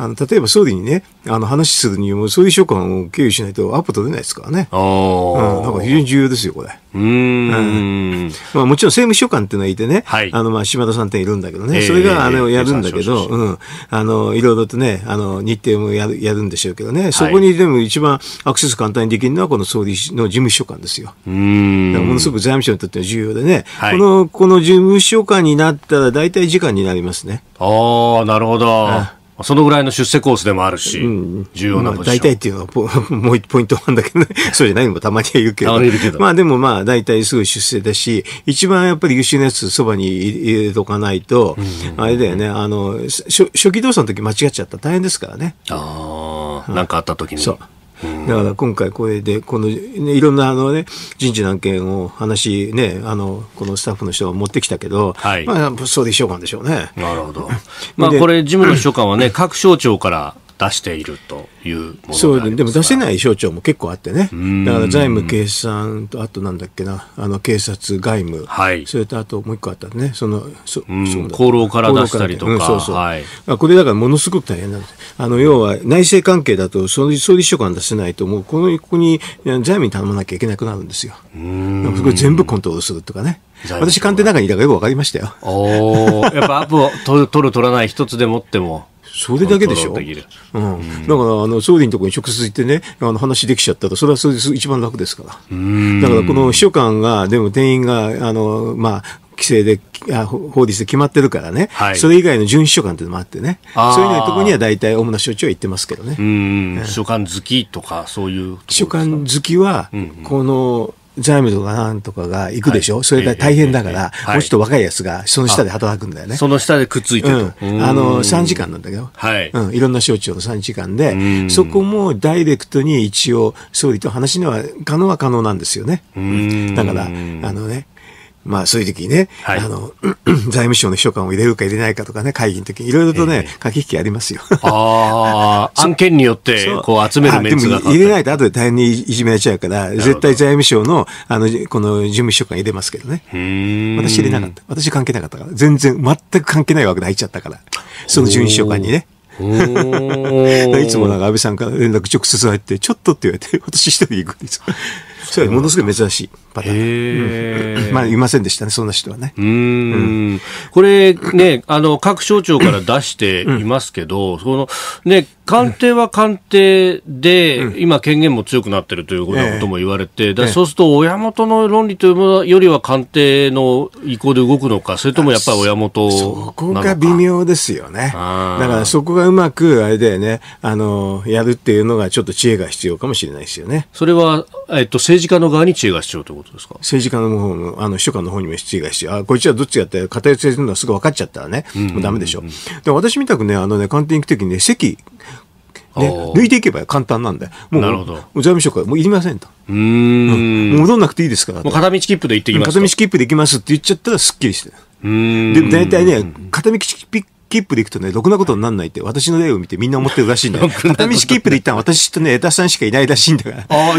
ぱ総理にね、話するにも、総理秘書官を経由しないとアポ取れないですからね。だから非常に重要ですよ、これ。まあ、もちろん政務秘書官っていうのがいてね、はい、まあ、島田さんっているんだけどね、それが、やるんだけど、いろいろとね、日程もやるんでしょうけどね、そこにでも一番アクセス簡単にできるのは、この総理の事務秘書官ですよ。だからものすごく財務省にとっては重要でね、はい、この事務秘書官になったら大体時間になりますね。 なるほど。そのぐらいの出世コースでもあるし、重要なポジション。 大体っていうのはもうポイントなんだけどね、そうじゃないのもたまにはいるけど。まあでもまあ大体すぐ出世だし、一番やっぱり優秀なやつそばに入れとかないと、あれだよね、初期動作の時間違っちゃったら大変ですからね。 なんかあった時に。そう。 だから今回これで、いろんな人事の案件をこのスタッフの人が持ってきたけど、はい、まあ、総理秘書官でしょうね。 なるほど。まあ、これ、事務の秘書官はね、各省庁から出しているというもので、 そうでも出せない省庁も結構あってね、だから財務、経産と、あとなんだっけな、警察、外務、はい、それとあともう一個あったね、厚労から出したりとか、 そうそう、はい、これだからものすごく大変なんです。要は内政関係だと総理秘書官出せないと、もうここに財務に頼まなきゃいけなくなるんですよ。そこ全部コントロールするとかね。私官邸の中にいたからよく分かりましたよ。 やっぱアップを取るない一つでもっても。 それだけでしょ。だから総理のところに直接行ってね、話できちゃったら、それはそれで一番楽ですから。だからこの秘書官が、でも定員がまあ規制で法律で決まってるからね、はい、それ以外の準秘書官っていうのもあってね、そういうところには大体主な省庁は行ってますけどね。 秘書官好きとかそういう秘書官好きは、この財務とかなんとかが行くでしょ、はい、それが大変だから、もうちょっと若いやつがその下で働くんだよね。 その下でくっついてる。 3時間なんだけど、はい、いろんな省庁の3時間で、そこもダイレクトに一応総理と話は可能なんですよね。だからまあそういう時にね、はい、財務省の秘書官を入れるか入れないかとかね、会議の時にいろいろとね、駆け引きありますよ。 案件によってこう集めるメンツがでも入れないと後で大変にいじめられちゃうから、絶対財務省のこの事務秘書官入れますけどね。私入れなかった。私関係なかったから。全然く関係ない枠で入っちゃったから。その事務秘書官にね。いつもなんか安倍さんから連絡直接入って、ちょっとって言われて、私一人行くんです。それはものすごい珍しいパターン。まあ、いませんでしたね、そんな人はね。 これね、各省庁から出していますけど、官邸は官邸で、今権限も強くなっているということも言われて、そうすると親元の論理というものよりは官邸の意向で動くのか、それともやっぱり親元なのか。 そこが微妙ですよね。だからそこがうまく、あれだよね、やるっていうのがちょっと知恵が必要かもしれないですよね。 それは、政治家の側に知恵が必要ということですか？ 政治家の方の、秘書官の方にも知恵が必要。こいつはどっちやって偏ってるのはすぐ分かっちゃったらね、もうダメでしょ。で私みたくね、官邸に行くときにね、席、抜いていけば簡単なんだよ。もう、なるほど。財務省からもういりませんと。もう戻んなくていいですから。 もう片道切符で行ってきます。 片道切符で行きますって言っちゃったらすっきりして。で、大体ね、片道切符で行くとね、ろくなことにならないって、私の例を見てみんな思ってるらしいんだよ。片道切符で行ったら私とね、江田さんしかいないらしいんだから。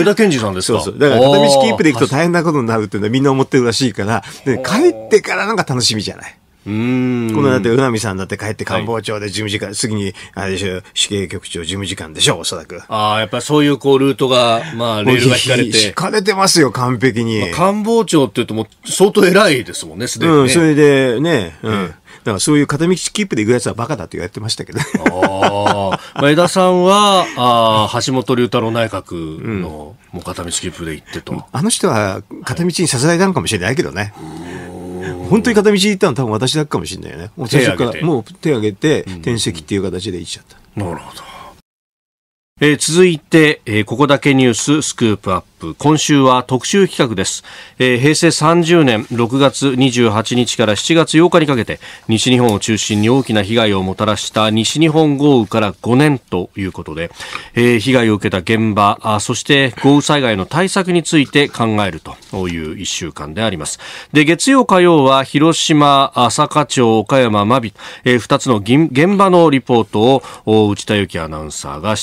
江田健二さんですか？ そう。だから片道切符で行くと大変なことになるっていうのはみんな思ってるらしいから、帰ってからなんか楽しみじゃない。このだって、宇波さんだって帰って官房長で事務次官、次に、あれでしょ、主計局長事務次官でしょ、おそらく。 やっぱりそういうルートが、まあ、レールが引かれて。 引かれてますよ、完璧に。 官房長って言うともう、相当偉いですもんね、すでにね。 それでね、だからそういう片道切符で行くやつはバカだって言われてましたけど。 江田さんは、橋本龍太郎内閣の、もう片道切符で行ってと。 あの人は片道にさせられたのかもしれないけどね。本当に片道行ったのは多分私だけかもしれないよね。もう手を挙げて転籍っていう形で行っちゃった。 なるほど。続いて、ここだけニューススクープアップ。今週は特集企画です。平成30年6月28日から7月8日にかけて西日本を中心に大きな被害をもたらした西日本豪雨から5年ということで、被害を受けた現場、そして豪雨災害の対策について考えるという1週間であります。で、月曜火曜は広島、坂町、岡山、真備、2つの現場のリポートを内田有紀アナウンサーがしてくれました。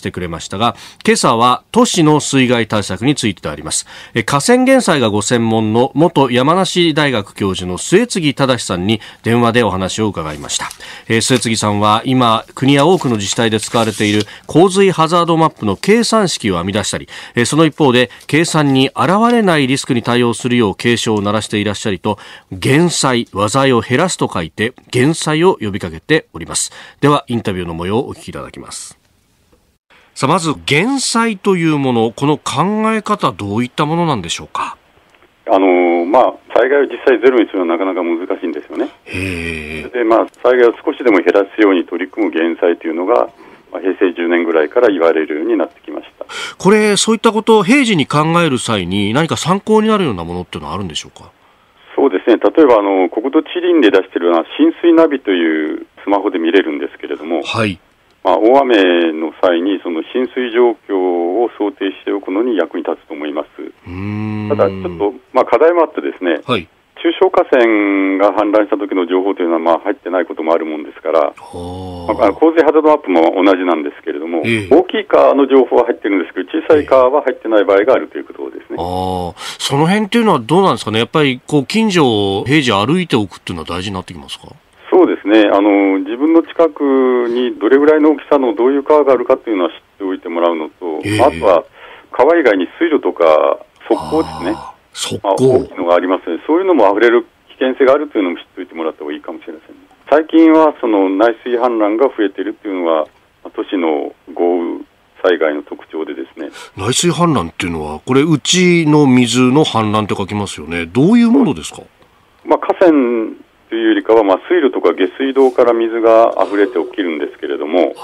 したが、今朝は都市の水害対策についてであります。河川減災がご専門の元山梨大学教授の末次忠さんに電話でお話を伺いました。末次さんは今国や多くの自治体で使われている洪水ハザードマップの計算式を編み出したり、その一方で計算に現れないリスクに対応するよう警鐘を鳴らしていらっしゃりと、減災、災いを減らすと書いて減災を呼びかけております。ではインタビューの模様をお聞きいただきます。さあ、まず減災というもの、この考え方、どういったものなんでしょうか。 災害を実際ゼロにするのはなかなか難しいんですよね。で、災害を少しでも減らすように取り組む減災というのが、平成10年ぐらいから言われるようになってきました。 これ、そういったことを平時に考える際に何か参考になるようなものっていうのはあるんでしょうか。 そうですね、例えば国土地理院で出しているような浸水ナビというスマホで見れるんですけれども、 はい、 大雨の際にその浸水状況を想定しておくのに役に立つと思います。ただちょっと、課題もあってですね、 はい、 中小河川が氾濫した時の情報というのは入ってないこともあるもんですから、洪水ハザードマップも同じなんですけれども、大きい川の情報は入ってるんですけど、小さい川は入ってない場合があるということですね。 その辺っていうのはどうなんですかね。やっぱり近所を平時歩いておくっていうのは大事になってきますか。 そうですね、自分の近くにどれぐらいの大きさのどういう川があるかというのは知っておいてもらうのと、あとは川以外に水路とか側溝ですね、大きいのがありますので、そういうのも溢れる危険性があるというのも知っておいてもらった方がいいかもしれません。最近はその内水氾濫が増えているというのは都市の豪雨災害の特徴でですね。 内水氾濫っていうのは、これうちの水の氾濫って書きますよね。どういうものですか。 河川というよりかは、水路とか下水道から水が溢れて起きるんですけれども、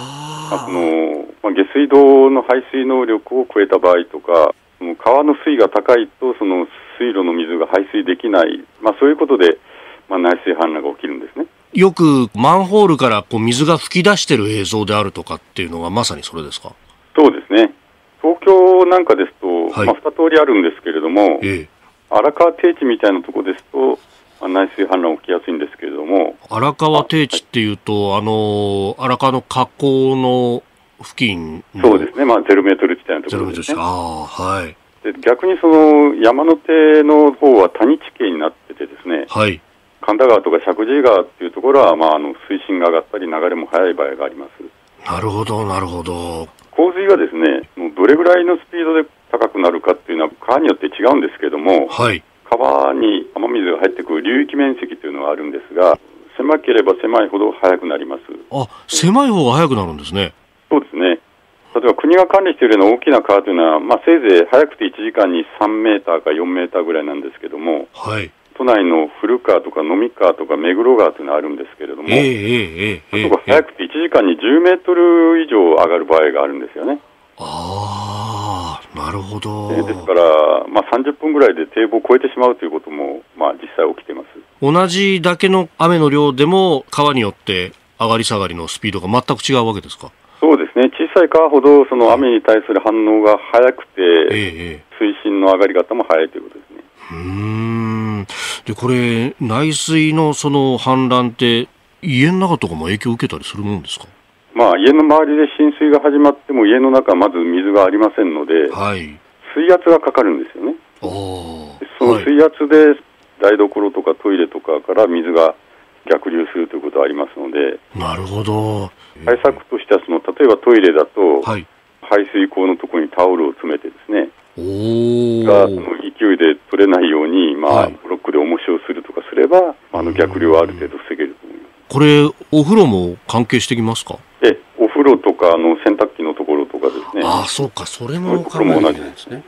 下水道の排水能力を超えた場合とか、川の水位が高いとその水路の水が排水できない、そういうことで、内水氾濫が起きるんですね。 よくマンホールから水が噴き出している映像であるとかっていうのがまさにそれですか。 そうですね。東京なんかですと、2通りあるんですけれども、荒川低地みたいなところですと内水氾濫起きやすいんですけれども、 荒川低地っていうと、荒川の河口の付近の、 そうですね、0メートル地帯のところですね。 はい。 で、逆にその山手の方は谷地形になっててですね、 はい、 神田川とか石神井川っていうところは、水深が上がったり流れも速い場合があります。 なるほどなるほど。 洪水はですね、もうどれぐらいのスピードで高くなるかっていうのは川によって違うんですけども、 はい、 川に雨水が入ってくる流域面積というのがあるんですが、狭ければ狭いほど速くなります。 狭い方が速くなるんですね。 そうですね。例えば国が管理しているような大きな川というのは、せいぜい速くて1時間に3メーターか4メーターぐらいなんですけども、 はい、 都内の古川とか飲み川とか目黒川というのがあるんですけれども、速くて1時間に10メートル以上上がる場合があるんですよね。 なるほど。 ですから、30分ぐらいで堤防を越えてしまうということも、実際起きています。 同じだけの雨の量でも川によって上がり下がりのスピードが全く違うわけですか。 そうですね。小さい川ほどその雨に対する反応が速くて、水深の上がり方も速いということですね。 で、これ内水のその氾濫って家の中とかも影響を受けたりするものですか。 家の周りで浸水が始まっても家の中はまず水がありませんので、水圧がかかるんですよね。その水圧で台所とかトイレとかから水が逆流するということがありますので。なるほど。対策としては例えばトイレだと、排水口のところにタオルを詰めてですね、がその勢いで取れないように、ブロックで重しをするとかすれば逆流はある程度防げると思います。これお風呂も関係してきますか。 お風呂とか洗濯機のところとかですね。 そうか、それも考えなきゃいけないですね。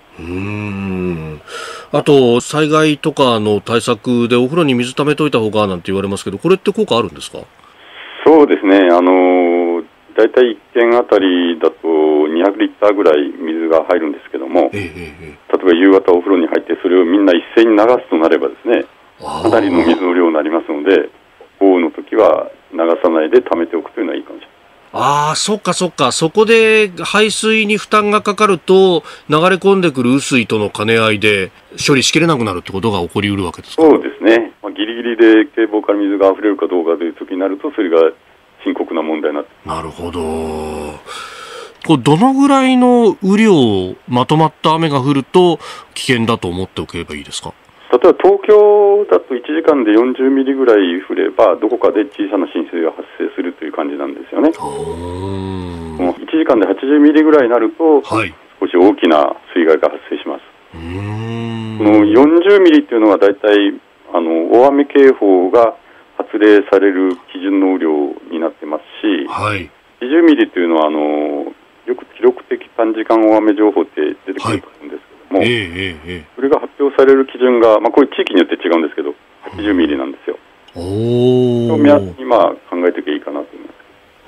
あと災害とかの対策でお風呂に水溜めといた方がなんて言われますけど、これって効果あるんですか。 そうですね。だいたい1軒あたりだと200リッターぐらい水が入るんですけども、例えば夕方お風呂に入ってそれをみんな一斉に流すとなればですね、かなりの水の量になりますので、豪雨の時は流さないで溜めておくというのはいいかもしれない。 そっかそっか。そこで排水に負担がかかると流れ込んでくる雨水との兼ね合いで処理しきれなくなるってことが起こりうるわけですか。 そうですね。ギリギリで堤防から水が溢れるかどうかという時になると、それが深刻な問題になって。 なるほど。 これどのぐらいの雨量、まとまった雨が降ると危険だと思っておけばいいですか？ 例えば東京だと1時間で40ミリぐらい降ればどこかで小さな浸水が発生するという感じなんですよね。1時間で80ミリぐらいになると、はい、少し大きな水害が発生します。この40ミリというのはだいたい大雨警報が発令される基準の雨量になってますし、はい、20ミリというのはよく記録的短時間大雨情報って出てくると思うんですけども、それが発表される基準が、これ地域によって違うんですけど80ミリなんですよ。今考えていけばいいかなと思います。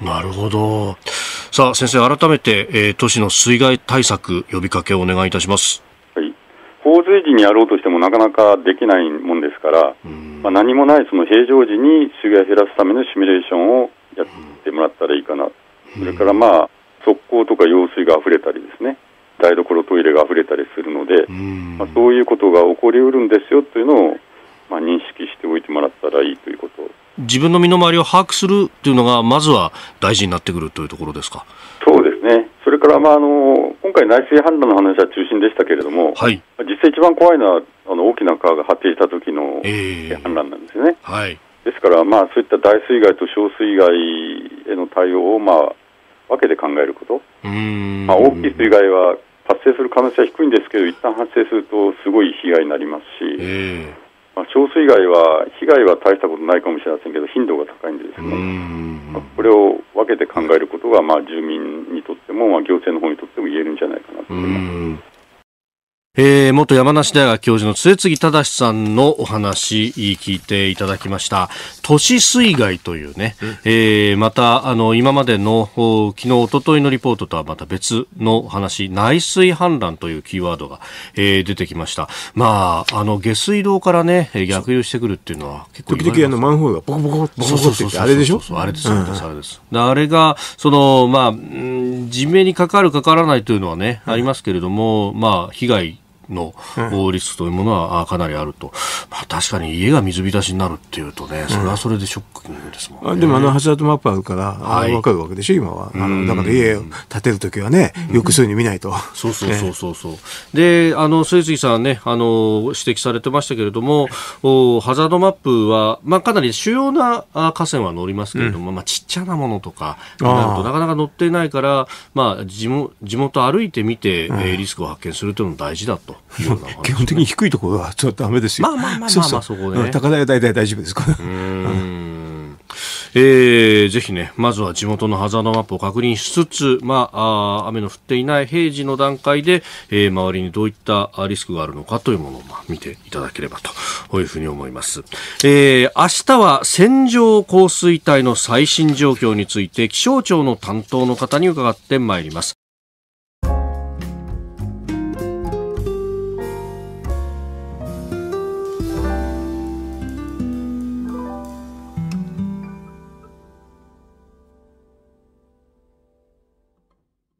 なるほど。さあ先生、改めて、都市の水害対策呼びかけをお願いいたします。 はい、洪水時にやろうとしてもなかなかできないもんですから、何もないその平常時に水害を減らすためのシミュレーションをやってもらったらいいかな。それから側溝とか用水が溢れたりですね、台所トイレが溢れたりするので、そういうことが起こりうるんですよというのを、認識しておいてもらったらいいということ。 自分の身の回りを把握するというのがまずは大事になってくるというところですか？ そうですね。それから今回内水氾濫の話は中心でしたけれども、はい、実際一番怖いのは大きな川が発展した時の氾濫なんですよね。はい、ですからそういった大水害と小水害への対応を分けて考えること。大きい水害は発生する可能性は低いんですけど、一旦発生するとすごい被害になりますし、小水害は被害は大したことないかもしれませんけど頻度が高いんでですね、これを分けて考えることが住民にとっても、行政の方にとっても言えるんじゃないかなと思います。 元山梨大学教授の末次忠さんのお話聞いていただきました。都市水害というね、また今までの昨日一昨日のリポートとはまた別の話、内水氾濫というキーワードが、出てきました。下水道からね逆流してくるっていうのは結構時々マンホールがボコボコボコボコって言ってあれでしょ？ あれですあれです。あれが地面にかかるかからないというのはね、ありますけれども、被害のリスクというものはかなりあると。確かに家が水浸しになるっていうとね、それはそれでショックですもんね。 でもハザードマップあるから分かるわけでしょ今は。だから家を建てるときはね、よくそういうふうに見ないと。 そうで、末次さんね、指摘されてましたけれども、ハザードマップはかなり主要な河川は載りますけれども、ちっちゃなものとかになるとなかなか載っていないから、地元歩いてみて、リスクを発見するというのも大事だと。 基本的に低いところはちょっとダメですよ。 そこでね。 高台は大体大丈夫ですから。 ぜひね、まずは地元のハザードマップを確認しつつ、雨の降っていない平時の段階で、周りにどういったリスクがあるのかというものを見ていただければというふうに思います。明日は線状降水帯の最新状況について気象庁の担当の方に伺ってまいります。